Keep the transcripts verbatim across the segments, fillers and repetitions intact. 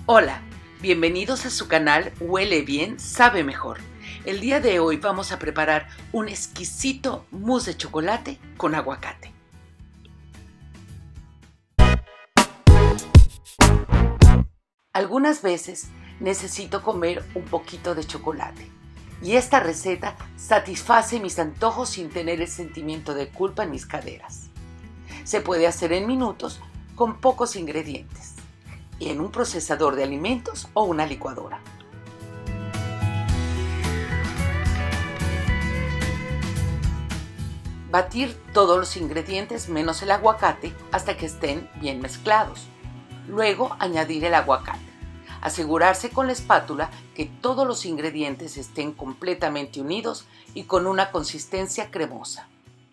Hola, bienvenidos a su canal Huele Bien, Sabe Mejor. El día de hoy vamos a preparar un exquisito mousse de chocolate con aguacate. Algunas veces necesito comer un poquito de chocolate y esta receta satisface mis antojos sin tener el sentimiento de culpa en mis caderas. Se puede hacer en minutos con pocos ingredientes, en un procesador de alimentos o una licuadora. Batir todos los ingredientes menos el aguacate hasta que estén bien mezclados. Luego añadir el aguacate. Asegurarse con la espátula que todos los ingredientes estén completamente unidos y con una consistencia cremosa.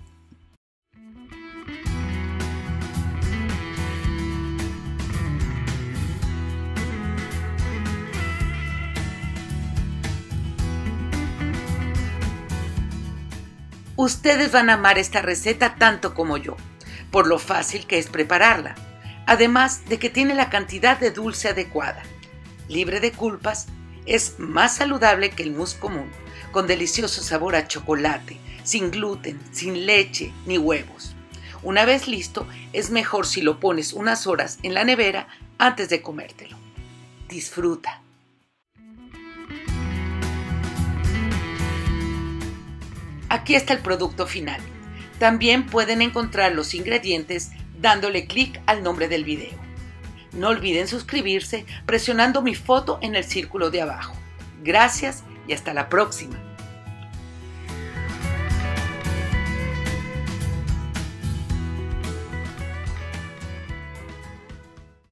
Ustedes van a amar esta receta tanto como yo, por lo fácil que es prepararla, además de que tiene la cantidad de dulce adecuada. Libre de culpas, es más saludable que el mousse común, con delicioso sabor a chocolate, sin gluten, sin leche ni huevos. Una vez listo, es mejor si lo pones unas horas en la nevera antes de comértelo. Disfruta. Aquí está el producto final. También pueden encontrar los ingredientes dándole clic al nombre del video. No olviden suscribirse presionando mi foto en el círculo de abajo. Gracias y hasta la próxima.